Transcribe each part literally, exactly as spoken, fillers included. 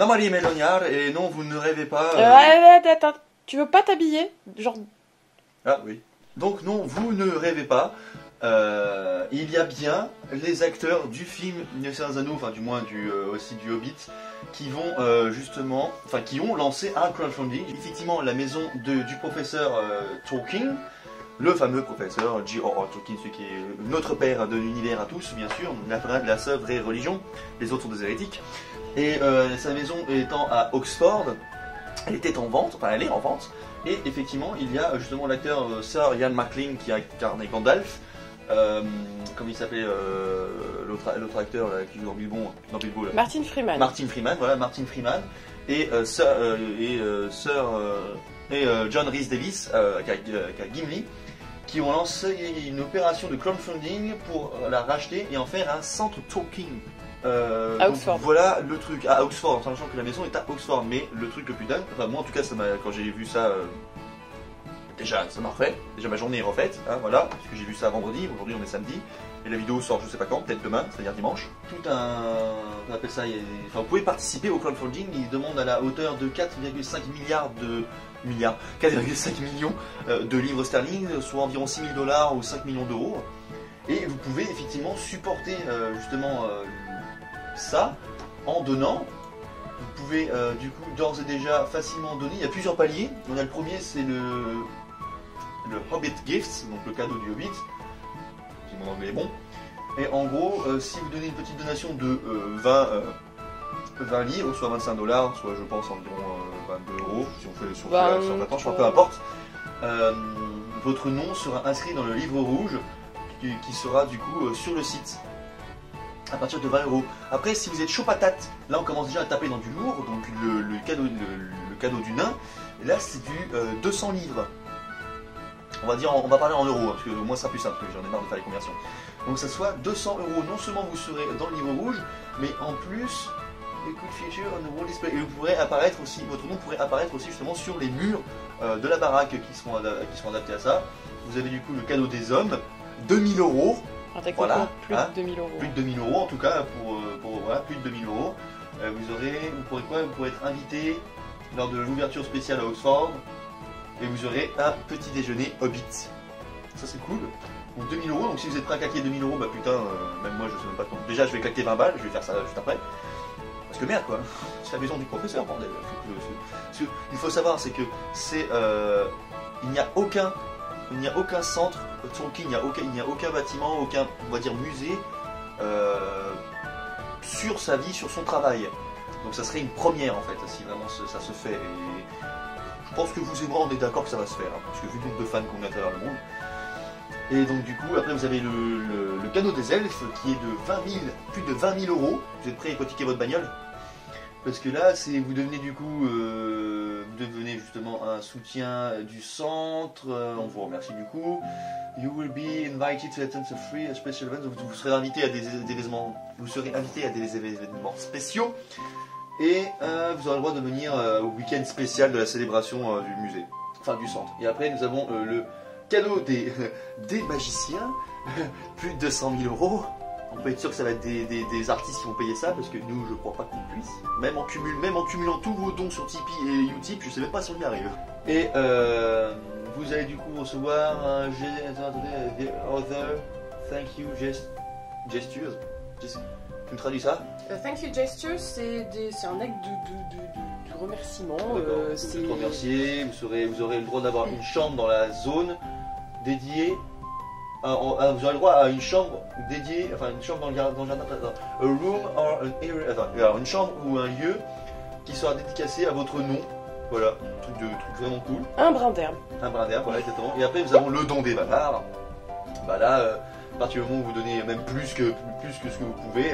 Marie Mélognard, et non, vous ne rêvez pas... Euh... Euh, attends, attends, tu veux pas t'habiller? Genre... Ah oui. Donc non, vous ne rêvez pas. Euh, il y a bien les acteurs du film Le Seigneur des Anneaux, enfin du moins du, euh, aussi du Hobbit, qui vont euh, justement, enfin qui ont lancé un crowdfunding. Effectivement, la maison de, du professeur euh, Tolkien, le fameux professeur J R R Tolkien, celui qui est notre père de l'univers à tous, bien sûr, la, la seule vraie religion, les autres sont des hérétiques. Et euh, sa maison étant à Oxford, elle était en vente, enfin elle est en vente. Et effectivement, il y a justement l'acteur euh, Sir Ian McKellen qui a incarné Gandalf. Euh, comme il s'appelait euh, l'autre acteur là, qui joue dans Bilbo, dans Bilbo là. Martin Freeman. Martin Freeman, voilà, Martin Freeman. Et, euh, Sir, euh, et, euh, Sir, euh, et euh, John Rhys Davies, euh, qui, a, qui a Gimli, qui ont lancé une opération de crowdfunding pour la racheter et en faire un centre Tolkien. Euh, à donc, Oxford. Voilà le truc, à Oxford, en sachant que la maison est à Oxford, mais le truc le plus dingue, enfin moi en tout cas ça quand j'ai vu ça, euh, déjà ça m'a refait, déjà ma journée est refaite, hein, voilà, parce que j'ai vu ça vendredi, aujourd'hui on est samedi, et la vidéo sort je sais pas quand, peut-être demain, c'est-à-dire dimanche. Tout un, on appelle ça, enfin vous pouvez participer au crowdfunding, il demande à la hauteur de quatre virgule cinq milliards de milliards, quatre virgule cinq millions euh, de livres sterling, soit environ six mille dollars ou cinq millions d'euros, et vous pouvez effectivement supporter euh, justement euh, ça en donnant. Vous pouvez euh, du coup d'ores et déjà facilement donner. Il y a plusieurs paliers. On a le premier, c'est le le Hobbit Gifts, donc le cadeau du Hobbit. Si mon anglais est bon. Et en gros, euh, si vous donnez une petite donation de euh, vingt, euh, vingt livres, soit vingt-cinq dollars, soit je pense environ euh, vingt-deux euros, si on fait sur vingt, sur vingt ans, je crois, peu importe. Euh, votre nom sera inscrit dans le livre rouge qui, qui sera du coup euh, sur le site. À partir de vingt euros. Après, si vous êtes chaud patate, là on commence déjà à taper dans du lourd, donc le, le, cadeau, le, le cadeau du nain, et là c'est du euh, deux cents livres. On va dire, on va parler en euros, hein, parce que au moins ça sera plus simple, j'en ai marre de faire les conversions. Donc ça soit deux cents euros, non seulement vous serez dans le livre rouge, mais en plus, écoute feature on the wall display, et vous pourrez apparaître aussi, votre nom pourrait apparaître aussi justement sur les murs euh, de la baraque qui seront, qui seront adaptés à ça. Vous avez du coup le cadeau des hommes, deux mille euros. Voilà, plus hein, de deux mille euros. Plus de deux mille euros en tout cas, pour, pour voilà, plus de deux mille euros. Euh, vous aurez, vous pourrez quoi Vous pourrez être invité lors de l'ouverture spéciale à Oxford et vous aurez un petit déjeuner Hobbit. Ça c'est cool. Donc deux mille euros, donc si vous êtes prêt à claquer deux mille euros, bah putain, euh, même moi je sais même pas comment. Déjà je vais claquer vingt balles, je vais faire ça juste après. Parce que merde quoi, c'est la maison du professeur, bordel. Faut que, que, il faut savoir, c'est que c'est, euh, il n'y a aucun, il n'y a aucun centre Tolkien, il n'y a aucun, il n'y a aucun bâtiment, aucun, on va dire musée euh, sur sa vie, sur son travail. Donc ça serait une première en fait, si vraiment ça se fait. Et je pense que vous et moi on est d'accord que ça va se faire, hein, parce que vu le nombre de fans qu'on a à travers le monde. Et donc du coup, après vous avez le, le, le cadeau des elfes qui est de vingt mille, plus de vingt mille euros. Vous êtes prêts à hypothéquer votre bagnole? Parce que là, c'est vous devenez du coup, euh, vous devenez justement un soutien du centre. Euh, on vous remercie du coup. You will be invited to attend a free special event. Vous, vous serez invité à des, des événements, vous serez invité à des événements spéciaux. Et euh, vous aurez le droit de venir euh, au week-end spécial de la célébration euh, du musée, enfin du centre. Et après, nous avons euh, le cadeau des, des magiciens, plus de deux cent mille euros. On peut être sûr que ça va être des, des, des artistes qui vont payer ça, parce que nous, je crois pas qu'on puisse. Même en, cumul, même en cumulant tous vos dons sur Tipeee et Utip, je sais même pas si on y arrive. Et euh, vous allez du coup recevoir un the other thank you gest gestures. Gest tu me traduis ça? uh, Thank you gestures, c'est un acte de, de, de, de, de remerciement. Euh, vous êtes remercié, vous, serez, vous aurez le droit d'avoir une chambre dans la zone dédiée. Alors, vous aurez le droit à une chambre dédiée, enfin une chambre dans le jardin, dans le jardin, a room or an area, enfin, alors une chambre ou un lieu qui sera dédicacé à votre nom. Voilà, truc de truc vraiment cool. Un brin d'herbe. Un brin d'herbe, voilà exactement. Et après nous avons le don des bavards. Bah là, euh, à partir du moment où vous donnez même plus que plus que ce que vous pouvez.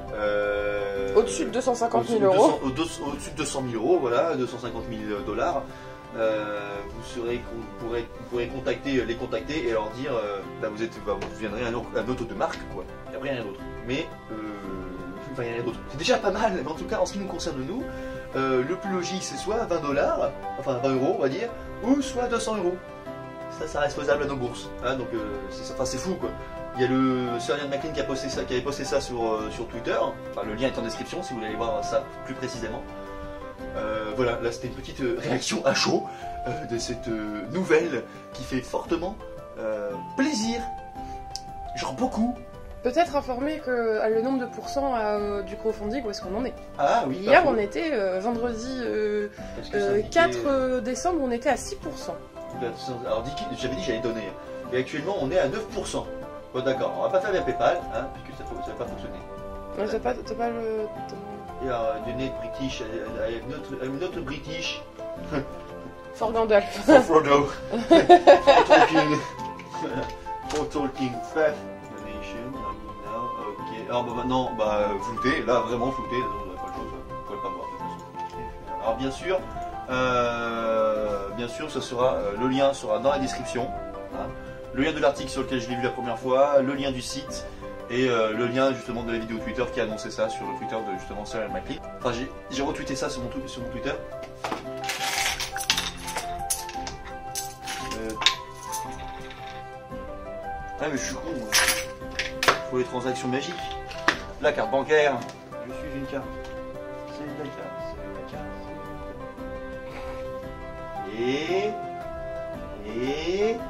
Euh, au-dessus de deux cent cinquante mille euros. Au-dessus de deux cent mille euros, voilà, deux cent cinquante mille dollars. Euh, vous, serez, vous, pourrez, vous pourrez contacter, les contacter et leur dire euh, bah vous, êtes, bah vous deviendrez un, un autre de marque, quoi. Il n'y a rien d'autre. Mais, euh, enfin, il n'y a rien d'autre. C'est déjà pas mal, mais en tout cas, en ce qui nous concerne, nous, euh, le plus logique, c'est soit vingt dollars, enfin vingt euros, on va dire, ou soit deux cents euros. Ça, ça reste faisable à nos bourses. Hein, donc, euh, c'est enfin, fou, quoi. Il y a le Sir Ian McKellen qui, a posté ça, qui avait posté ça sur, euh, sur Twitter. Enfin, le lien est en description si vous voulez aller voir ça plus précisément. Euh, voilà, là c'était une petite euh, réaction à chaud euh, de cette euh, nouvelle qui fait fortement euh, plaisir. Genre beaucoup. Peut-être informer que euh, le nombre de pourcents euh, du crowdfunding, où est-ce qu'on en est. Ah oui. Hier, on était euh, vendredi euh, euh, indiquait... quatre décembre, on était à six pour cent. Alors j'avais dit que j'allais donner. Et actuellement on est à neuf pour cent. Bon d'accord, on va pas faire via PayPal, hein, puisque ça ne va pas fonctionner. Ouais, t'as pas, t'as pas le... Et alors, donner British, avec notre, notre British. For Gandalf. For Frodo. For Talking. For Talking Fat. Donation. Now, ok. Alors bah maintenant, bah flouté, là vraiment flouté, on n'a pas le choix, vous pouvez pas voir de toute façon. Alors bien sûr, euh, bien sûr, ça sera, euh, le lien sera dans la description. Hein. Le lien de l'article sur lequel je l'ai vu la première fois, le lien du site. Et euh, le lien justement de la vidéo Twitter qui a annoncé ça sur le Twitter de justement Cyril McLean. Enfin j'ai retweeté ça sur mon, sur mon Twitter. Euh... Ah mais je suis con. Faut les transactions magiques. La carte bancaire. Je suis une carte. C'est la carte. C'est la carte. Et... Et... Et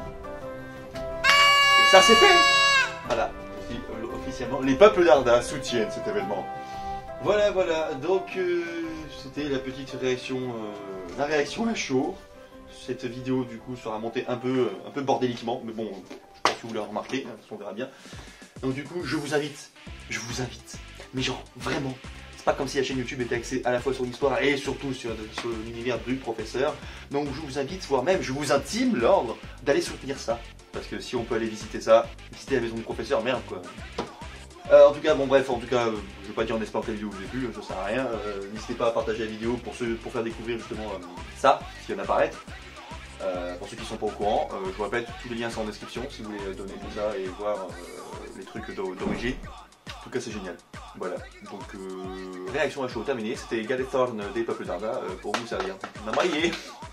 ça c'est fait. Voilà. Officiellement, les peuples d'Arda soutiennent cet événement. Voilà, voilà, donc euh, c'était la petite réaction, euh, la réaction à chaud. Cette vidéo du coup sera montée un peu, un peu bordéliquement, mais bon, je pense que vous l'avez remarqué, hein, on verra bien. Donc du coup, je vous invite, je vous invite, mais genre vraiment, c'est pas comme si la chaîne YouTube était axée à la fois sur l'histoire et surtout sur, sur l'univers du professeur. Donc je vous invite, voire même je vous intime l'ordre d'aller soutenir ça. Parce que si on peut aller visiter ça, visiter la maison du professeur, merde quoi. Euh, en tout cas, bon bref, en tout cas, euh, je vais pas dire en espérant que la vidéo vous ait plu, ça sert à rien. Euh, N'hésitez pas à partager la vidéo pour, ceux, pour faire découvrir justement euh, ça, ce qui vient d'apparaître. Euh, pour ceux qui sont pas au courant, euh, je vous répète, tous les liens sont en description si vous voulez donner tout ça et voir euh, les trucs d'origine. En tout cas, c'est génial. Voilà, donc euh, réaction à chaud terminée. C'était Galethorn des peuples d'Arda euh, pour vous servir. Namaye.